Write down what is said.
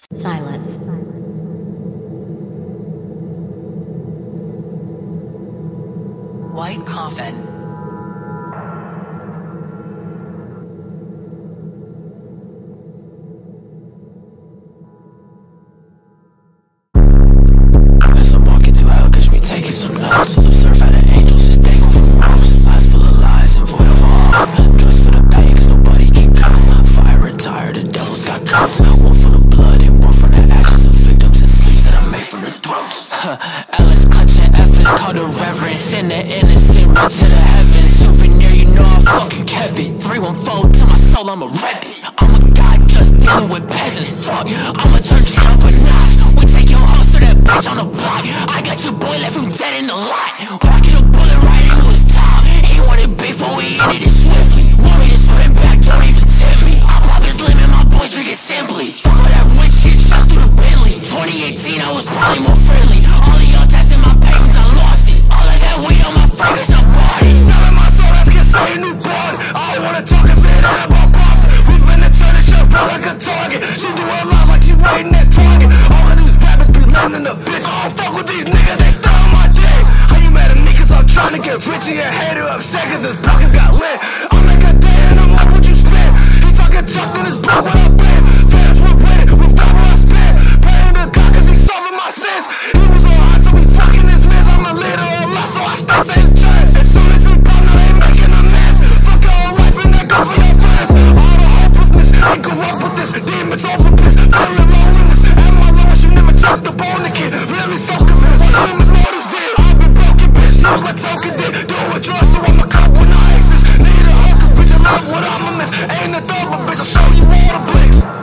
Silence. Whitecxffin. As I'm walking through hell, catch me taking some notes. Observe how the angels just dangle from ropes. Eyes full of lies and void of all. Dressed for the pain, cause nobody can come. Fire retired, the devil's got coats. One full of blood and one from the actions of victims and sleeves that are made from their throats. Alice clutching F is called a reverence. Send the innocent one to the heavens. Souvenir, you know I fucking kept it. 314 to my soul, I'ma rep it. I'm a guy just dealing with peasants. Fuck, I'ma turn shit up a notch. We take your hustle, that bitch on the block. I got your boy left him dead in the lot. Rocking a bullet right into his top. He wanted beef, but we ended it swiftly. Want me to spin back, don't even tip me. I pop his limit, my boys drink it simply. Fuck all that rich shit, shots through the Bentley. 2018, I was probably more friendly. All of y'all testing my patience, I lost it. All of that weed on my fragrance, I bought it. Selling my soul, that's cause say a new broad. I don't wanna talk if it ain't about profit. We finna turn this shit bro like a target. She do her life like she waiting at Target. All of these rappers be learning the bitch. I don't fuck with these niggas, they still on my dick. How you mad at me cause I'm trying to get rich and your hater upset cause his pockets got lit. I make a day and I'm like what you spent. He talking tough in his block when I been. Fans were with it, with whatever I spent. Praying to God cause he's solving my sins. He was on hot so we fucking his mess. I'm a leader of life so I stay saying chance. As soon as he pop now they making a mess. Fuck your whole life and that go for your friends. All the hopelessness ain't go up with this. Demons over this, feeling loneliness. At my lowest you never chopped up on the kid. Really so convinced, my name is more than zero. I've been broken bitch, you like talking dick. Doing drugs so I'm a cop when I exist. Need a hug cause bitch I love what I'ma miss. Ain't a thug but bitch I'll show you all the blicks.